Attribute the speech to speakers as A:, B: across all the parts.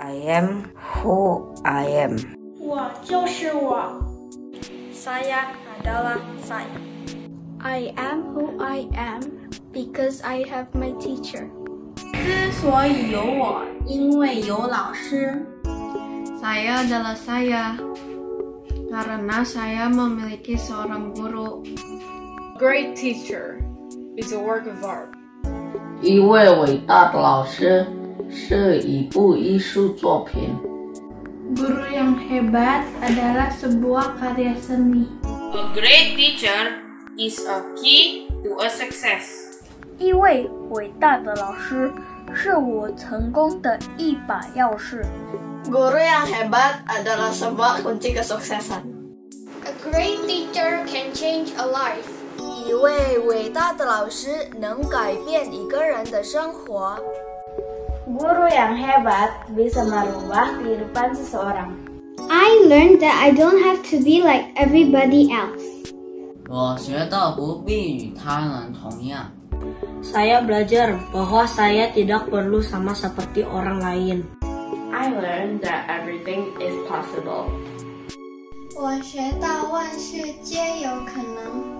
A: I am who I am.
B: 我就是我。Saya adalah saya.
C: I am who I am because I have my teacher.
B: 之所以有我，因为有老师。
D: Saya adalah saya karena saya memiliki seorang guru.
E: Great teacher is a work of art.
F: 一位伟大的老师是一部艺术作品。
B: Guru yang hebat adalah sebuah karya seni.
G: A great teacher is a key to a success.
C: 一位伟大的老师是我成功的一把钥匙。
B: Guru yang hebat adalah sebuah kunci kesuksesan.
H: A great teacher can change a life.
I: 一位伟大的老师能改变一个人的生活。
B: Guru yang hebat bisa merubah kehidupan seseorang.
H: I learned that I don't have to be like everybody else.
F: 我学到不必与他人同样。
A: Saya belajar bahwa saya tidak perlu sama seperti orang lain.
D: I learned that everything is possible.
H: 我学到万事皆有可能。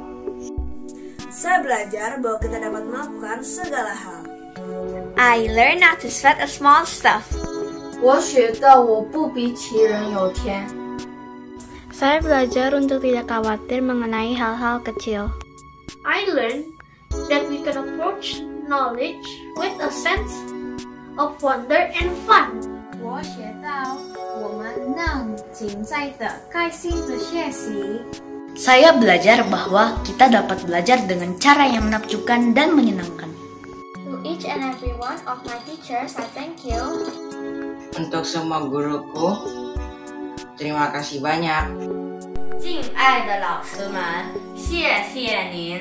J: Saya belajar bahwa kita dapat melakukan segala hal.
C: I learned not to sweat a small stuff.
D: 我学到我不比其人有天。
C: Saya belajar untuk tidak khawatir mengenai hal-hal kecil.
B: I learned that we can approach knowledge with a sense of wonder and fun.
H: 我学到我们能尽在的开心的学习。
I: Saya belajar bahwa kita dapat belajar dengan cara yang menakjubkan dan menyenangkan.
H: To each and every one of my teachers, I thank you.
A: Untuk semua guruku, terima kasih banyak.
G: 敬爱的老师们，谢谢您。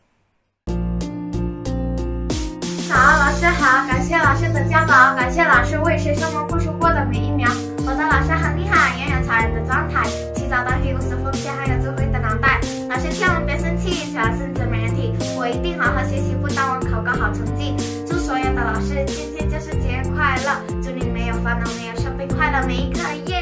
B: 好，老师好，感谢老师的教导，感谢老师为学生们付出过的每一秒。我的老师很厉害，拥有超人的状态，起早当气，无私奉献，还有智慧的脑袋。老师千万别生气，只要是真没人体，我一定好好学习，不耽误考个好成绩。祝所有的老师今天就是节日快乐，祝你没有烦恼，没有生病，快乐每一刻耶！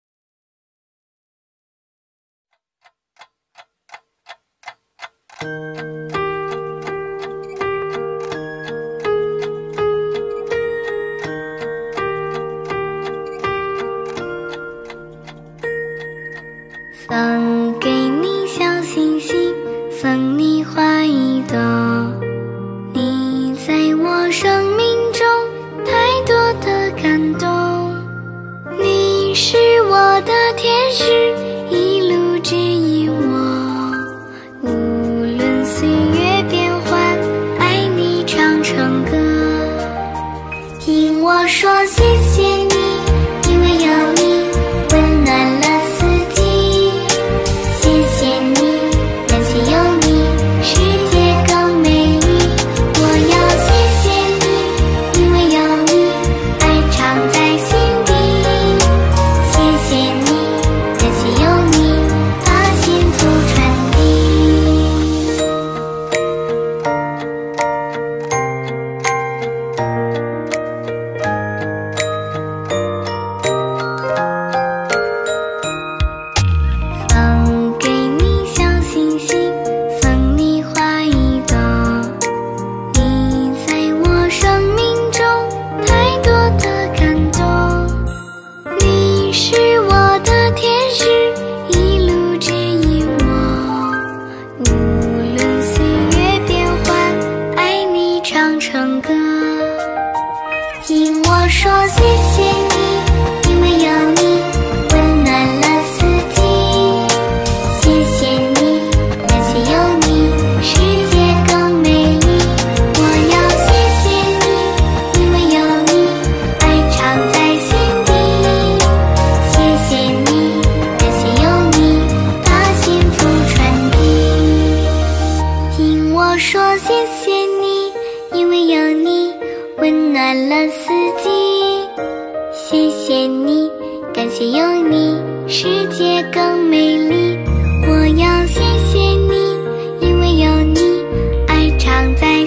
K: 送给你小星星，送你花一朵。你在我生命中太多的感动，你是我的天使，一路指引我。无论岁月变换，爱你唱成歌。听我说谢谢你，因为有你温暖了四季。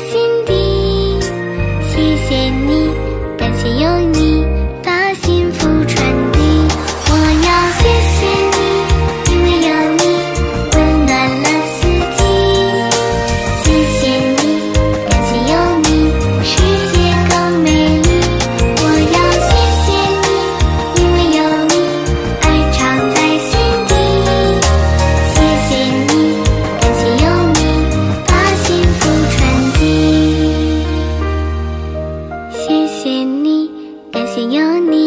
K: 谢谢你，感谢有你，大幸福。 谢你，感谢有你。